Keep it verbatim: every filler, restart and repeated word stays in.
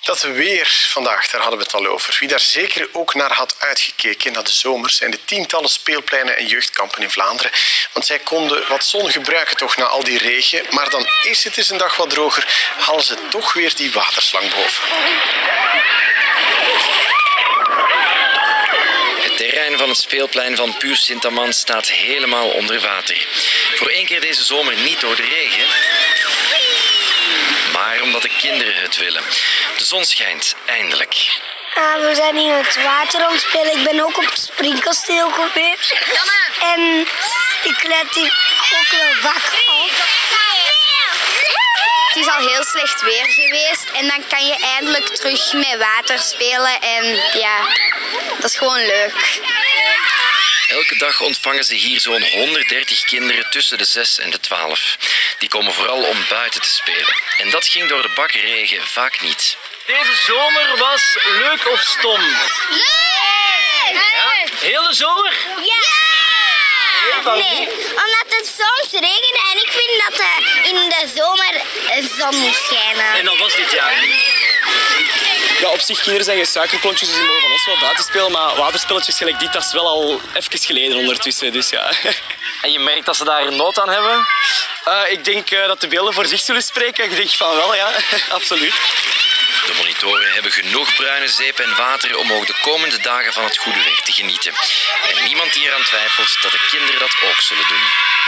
Dat weer vandaag, daar hadden we het al over. Wie daar zeker ook naar had uitgekeken naar de zomer zijn de tientallen speelpleinen en jeugdkampen in Vlaanderen. Want zij konden wat zon gebruiken toch na al die regen. Maar dan is het eens een dag wat droger, halen ze toch weer die waterslang boven. Het terrein van het speelplein van Puur Sint-Amand staat helemaal onder water. Voor één keer deze zomer niet door de regen, maar omdat de kinderen het willen. De zon schijnt, eindelijk. Uh, we zijn in het water aan het spelen. Ik ben ook op het springkasteel geweest. En ik let hier ook wel wakker op. Het is al heel slecht weer geweest en dan kan je eindelijk terug met water spelen en ja, dat is gewoon leuk. Elke dag ontvangen ze hier zo'n honderddertig kinderen tussen de zes en de twaalf. Die komen vooral om buiten te spelen. En dat ging door de bakkenregen vaak niet. Deze zomer was leuk of stom? Leuk! Ja? Heel de zomer? Ja! Nee, omdat het soms regende en ik vind dat uh, in de zomer de zon moet schijnen. En dat was dit jaar niet. Ja, op zich, kinderen zijn geen suikerklontjes, dus die mogen van ons wel buiten spelen. Maar waterspelletjes gelijk dit, dat is wel al even geleden ondertussen. Dus ja. En je merkt dat ze daar nood aan hebben? Uh, ik denk uh, dat de beelden voor zich zullen spreken. Ik denk van wel, ja. Absoluut. De monitoren hebben genoeg bruine zeep en water om ook de komende dagen van het goede weer te genieten. En niemand die eraan twijfelt dat de kinderen dat ook zullen doen.